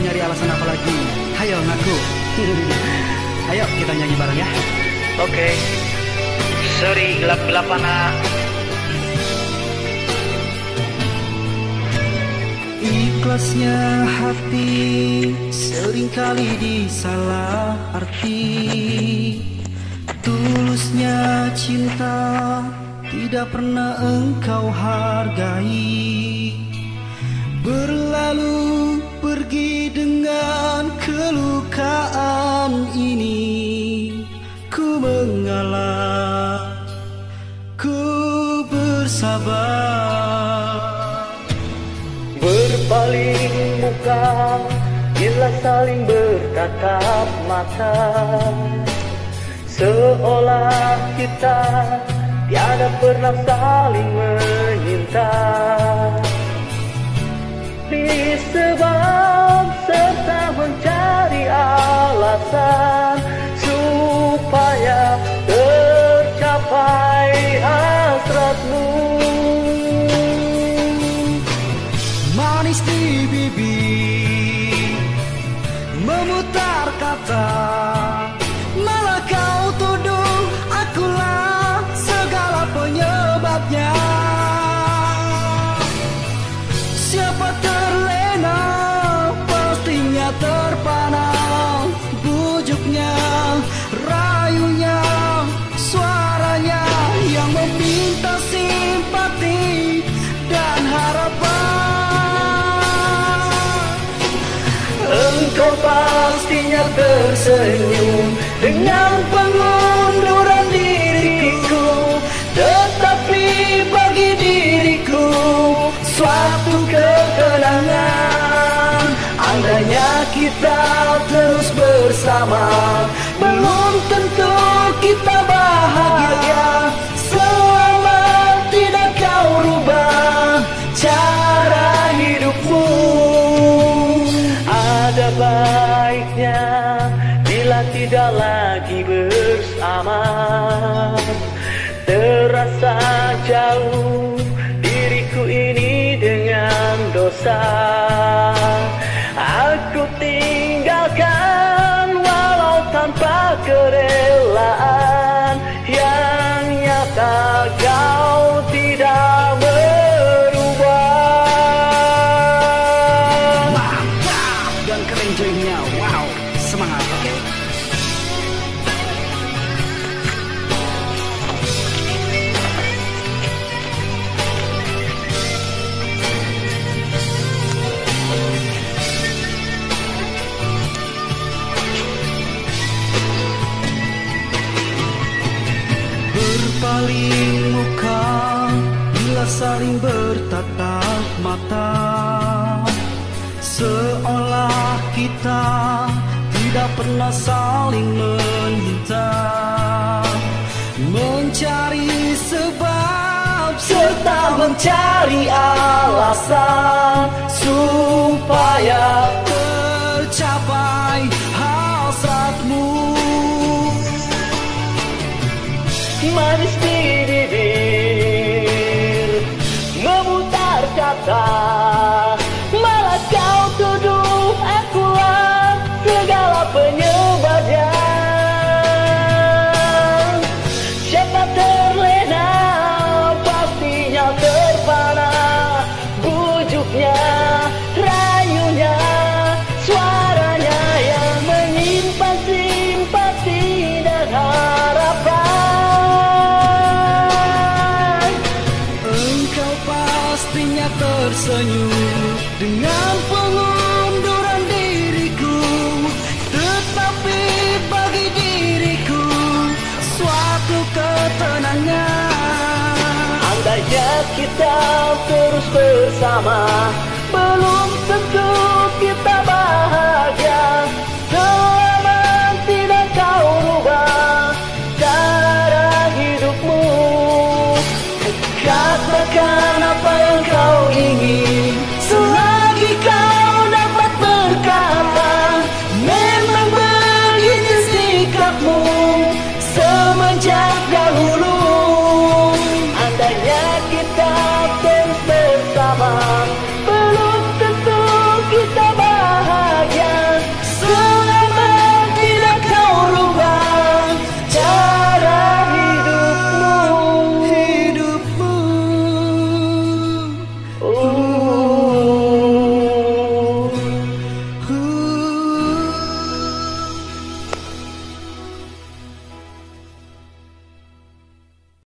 nyari alasan apa lagi? Hayo ngaku. Ayo kita nyanyi bareng ya. Oke. Sorry, gelap-gelapan ah. Ikhlasnya hati seringkali disalah arti. Tulusnya cinta tidak pernah engkau hargai. Berlalu pergi dengan kelukaan ini. Ku mengalah, ku bersabar. Berpaling muka bila saling bertatap mata, seolah kita tiada pernah saling menyinta. Disebab serta mencari alasan supaya tercapai hasratmu. Manis di bibir memutar kata, malah kau tuduh akulah segala penyebabnya. Siapa terlena pastinya terpana, bujuknya, rayunya, suaranya yang meminta simpati dan harapan. Engkau pastinya tersenyum dengan pengunduran diriku, tetapi bagi diriku suatu ketenangan. Andainya kita terus bersama, belum tentu kita bahagia selama tidak kau rubah cara hidupmu. Ada baiknya bila tidak lagi bersama, terasa jauh diriku ini dengan dosa. Aku tinggalkan walau tanpa kerelaan, yang nyata kau tidak berubah. Mantap dan keren joinnya, wow, semangat, oke? Berpaling muka bila saling bertatap mata, seolah kita tidak pernah saling meminta. Mencari sebab serta mencari alasan supaya tercapai hasratmu. Manis di bibir memutar kata, malah kau tuduh akulah segala penyebabnya. Siapa terlena pastinya terpana, bujuknya, rayunya, suaranya yang menyimpan simpati dan harapan. Pastinya tersenyum dengan pengunduran diriku, tetapi bagi diriku suatu ketenangan. Andainya kita terus bersama,